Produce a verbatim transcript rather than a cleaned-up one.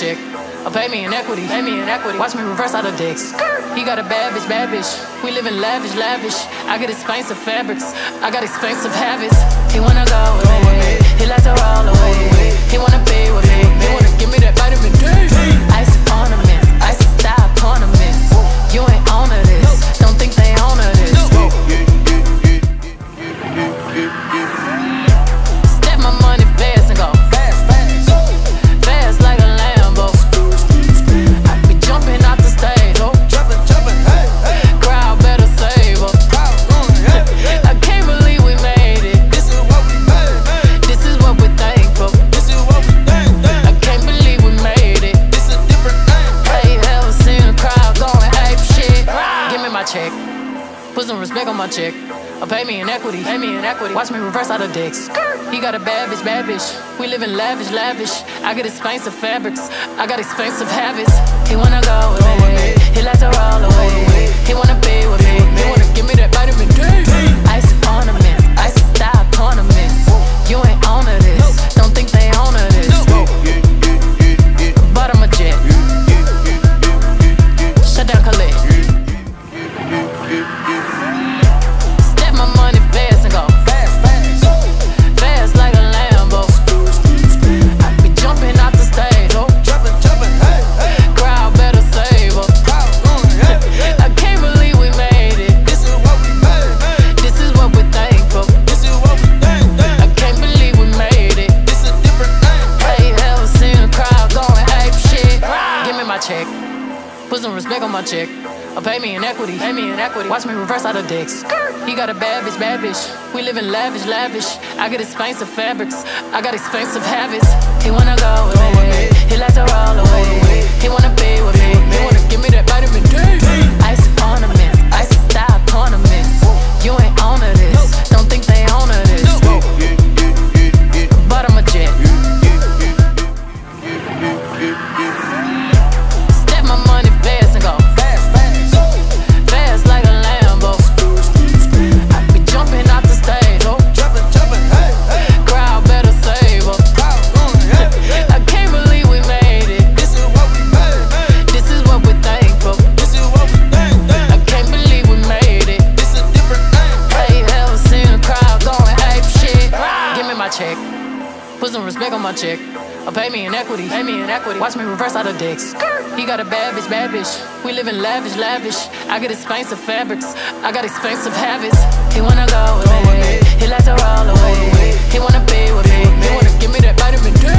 check. Or pay me in equity, pay me in equity. Watch me reverse out of dicks. He got a bad bitch, bad bitch. We live in lavish, lavish. I get expensive fabrics, I got expensive habits. He wanna go with me, he likes to roll away. He wanna be with me, he wanna give me that vitamin D. Ice ornaments, ice style ornaments. You ain't on to this, don't think they own to this. Step my money fast and go fast, fast, fast like a Lambo. I be jumping out the stage, oh, jumping, jumping, hey, hey. Crowd better save us. I can't believe we made it. This is what we made. This is what we're thankful. This is what we think. I can't believe we made it. This is a different thing. Hey, ever seen a crowd going ape shit? Give me my check. Put some respect on my check. Or pay me in equity, pay me in equity. Watch me reverse out of dicks. He got a bad bitch, bad bitch. We live in lavish, lavish. I get expensive fabrics, I got expensive habits. He wanna go with me, he likes to roll away. He wanna be with me, he wanna give me that vitamin D. Ice ornaments, ice style ornaments. You ain't on to this, don't think they own to this. But I'm a jet. Shut down, Khaled. My money fast and go fast, fast, fast like a Lambo. I be jumping out the stage, oh, jumping, jumping, hey, hey. Crowd better save us. I can't believe we made it. This is what we made. This is what we're thankful. This is what we think. I can't believe we made it. This is a different thing. Hey, ever seen a crowd going ape shit? Give me my check. Put some respect on my check. Or pay me in equity, pay me in equity. Watch me reverse out of dicks. He got a bad bitch, bad bitch. We live in lavish, lavish. I get expensive fabrics, I got expensive habits. He wanna go with me, he likes to roll away. He wanna be with me, he wanna give me that vitamin D. Ice ornaments, ice style ornaments. You ain't on to this, don't think they own to this. But I'm a jet. Step my money fast and go fast, fast, fast like a Lambo. I be jumping out the stage, oh, jumping, jumping, hey, hey. Crowd better save us. I can't believe we made it. This is what we made. This is what we're thankful. This is what we think. I can't believe we made it. This is a different thing. Hey, ever seen a crowd going ape shit? Give me my check. Put some respect on my check. Or pay me in equity, pay me in equity. Watch me reverse out of dicks. He got a bad bitch, bad bitch. We live in lavish, lavish. I get expensive fabrics, I got expensive habits. He wanna go with me, he likes to roll away. He wanna be with me, he wanna give me that vitamin D.